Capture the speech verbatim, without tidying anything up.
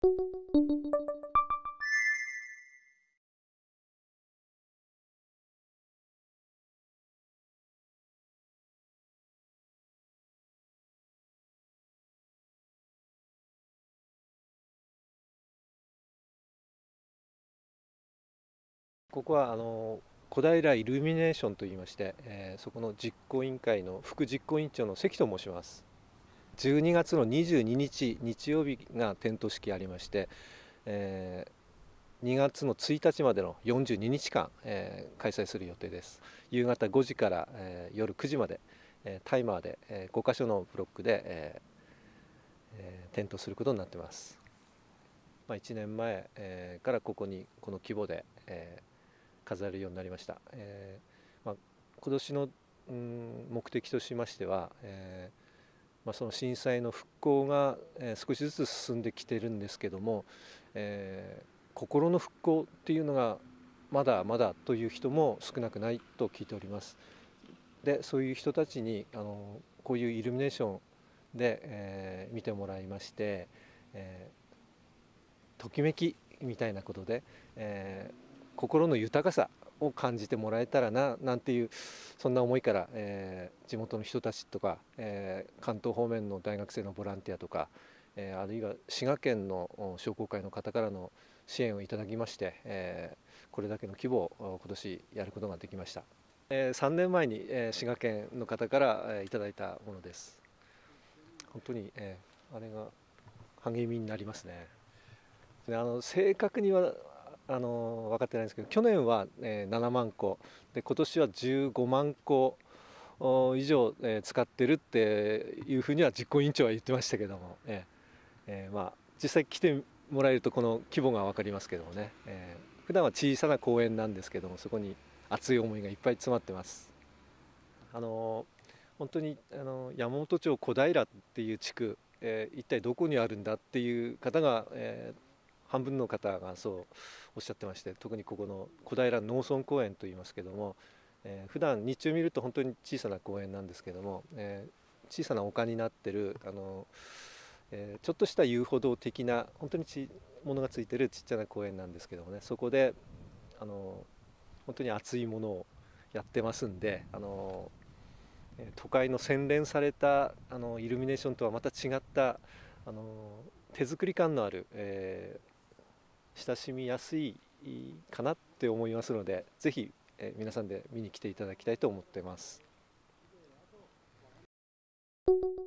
ここはあの小平イルミネーションといいまして、えーそこの実行委員会の副実行委員長の関と申します。じゅうにがつのにじゅうににち日曜日が点灯式ありまして、えーにがつのついたちまでのよんじゅうににちかん、えー開催する予定です。夕方ごじから、えー夜くじまで、えータイマーで、えーごかしょのブロックで、えーえー点灯することになっています。まあ、いちねんまえ、えーからここにこの規模で、えー飾るようになりました。えーまあ、今年の、うん、目的としましては、えーまあ、その震災の復興が、えー少しずつ進んできてるんですけども、えー心の復興っていうのがまだまだという人も少なくないと聞いております。でそういう人たちにあのこういうイルミネーションで、えー見てもらいまして、えーときめきみたいなことで、えー心の豊かさを感じてもらえたらななんていうそんな思いから、えー地元の人たちとか、えー関東方面の大学生のボランティアとか、えーあるいは滋賀県の商工会の方からの支援をいただきまして、えーこれだけの規模を今年やることができました。えーさんねんまえに、えー滋賀県の方から、えーいただいたものです。本当に、えーあれが励みになりますね。であの正確にはあの分かってないんですけど、去年は、えーななまんこで、今年はじゅうごまんこ以上、えー使ってるっていうふうには実行委員長は言ってましたけども、えーえーまあ、実際来てもらえるとこの規模が分かりますけどもね、えー普段は小さな公園なんですけども、そこに熱い思いがいっぱい詰まってます。あの本当にあの山本町小平っていう地区、えー一体どこにあるんだっていう方が、えー半分の方がそうおっしゃってまして、特にここの小平農村公園といいますけども、えー普段日中見ると本当に小さな公園なんですけども、えー小さな丘になってるあの、えーちょっとした遊歩道的な本当にちものがついてるちっちゃな公園なんですけどもね、そこであの本当に熱いものをやってますんで、あの都会の洗練されたあのイルミネーションとはまた違ったあの手作り感のある、えー親しみやすいかなって思いますので、ぜひ、えー皆さんで見に来ていただきたいと思っています。